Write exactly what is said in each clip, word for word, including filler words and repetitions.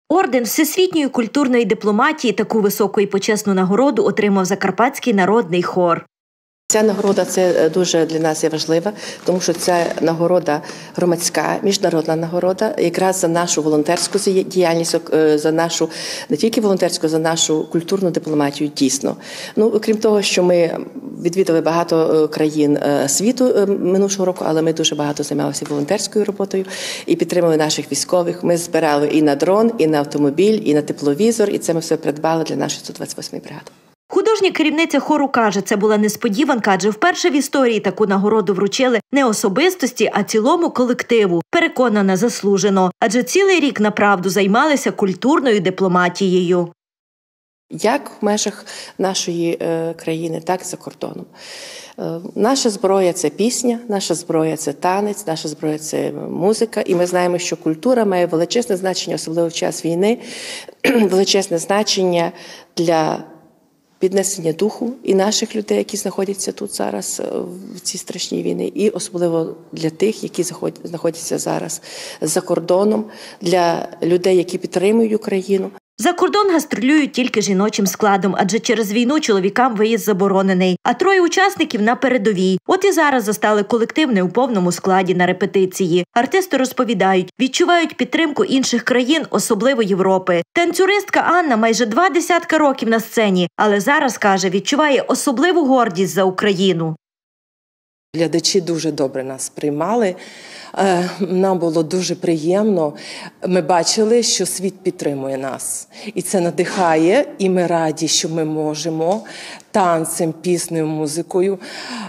Орден Всесвітньої культурної дипломатії таку високу і почесну нагороду отримав Закарпатський народний хор. Ця нагорода – це дуже для нас є важлива, тому що це нагорода громадська, міжнародна нагорода, якраз за нашу волонтерську діяльність, за нашу, не тільки волонтерську, за нашу культурну дипломатію, дійсно. Ну, окрім того, що ми відвідали багато країн світу минулого року, але ми дуже багато займалися волонтерською роботою і підтримали наших військових. Ми збирали і на дрон, і на автомобіль, і на тепловізор, і це ми все придбали для нашої сто двадцять восьмої бригади. Художня керівниця хору каже, це була несподіванка, адже вперше в історії таку нагороду вручили не особистості, а цілому колективу. Переконана, заслужено, адже цілий рік направду займалися культурною дипломатією. Як в межах нашої е, країни, так і за кордоном. Е, наша зброя – це пісня, наша зброя – це танець, наша зброя – це музика. І ми знаємо, що культура має величезне значення, особливо в час війни, величезне значення для піднесення духу і наших людей, які знаходяться тут зараз в цій страшній війні, і особливо для тих, які знаходяться зараз за кордоном, для людей, які підтримують Україну. За кордон гастролюють тільки жіночим складом, адже через війну чоловікам виїзд заборонений, а троє учасників на передовій. От і зараз застали колектив не у повному складі на репетиції. Артисти розповідають, відчувають підтримку інших країн, особливо Європи. Танцюристка Анна майже два десятка років на сцені, але зараз, каже, відчуває особливу гордість за Україну. Глядачі дуже добре нас приймали. Нам було дуже приємно. Ми бачили, що світ підтримує нас. І це надихає, і ми раді, що ми можемо танцем, піснею, музикою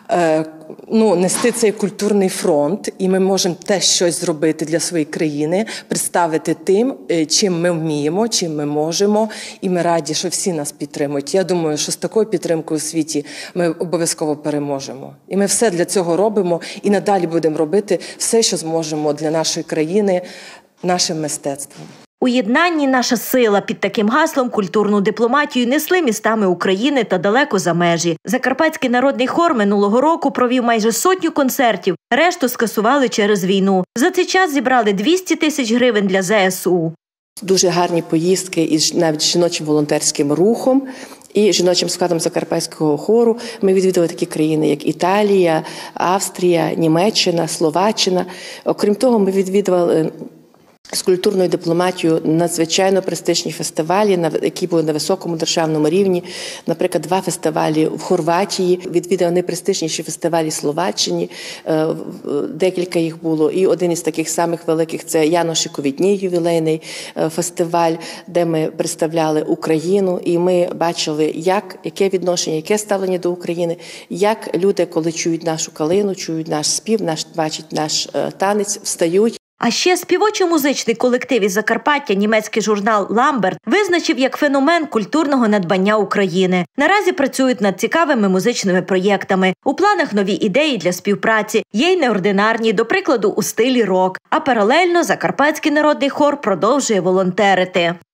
ну, нести цей культурний фронт. І ми можемо теж щось зробити для своєї країни, представити тим, чим ми вміємо, чим ми можемо. І ми раді, що всі нас підтримують. Я думаю, що з такою підтримкою у світі ми обов'язково переможемо. І ми все для цього робимо і надалі будемо робити все, що зможемо для нашої країни, нашим мистецтвом. У єднанні наша сила. Під таким гаслом культурну дипломатію несли містами України та далеко за межі. Закарпатський народний хор минулого року провів майже сотню концертів, решту скасували через війну. За цей час зібрали двісті тисяч гривень для зе ес у. Дуже гарні поїздки із навіть жіночим волонтерським рухом і жіночим складом Закарпатського хору. Ми відвідали такі країни, як Італія, Австрія, Німеччина, Словаччина. Окрім того, ми відвідували з культурною дипломатією надзвичайно престижні фестивалі, які були на високому державному рівні. Наприклад, два фестивалі в Хорватії, відвідали найпрестижніші фестивалі в Словаччині, декілька їх було. І один із таких самих великих – це Яношикові дні, ювілейний фестиваль, де ми представляли Україну. І ми бачили, як, яке відношення, яке ставлення до України, як люди, коли чують нашу калину, чують наш спів, наш, бачать наш танець, встають. А ще співочо-музичний колектив із Закарпаття німецький журнал «Ламберт» визначив як феномен культурного надбання України. Наразі працюють над цікавими музичними проєктами. У планах нові ідеї для співпраці, є й неординарні, до прикладу, у стилі рок. А паралельно Закарпатський народний хор продовжує волонтерити.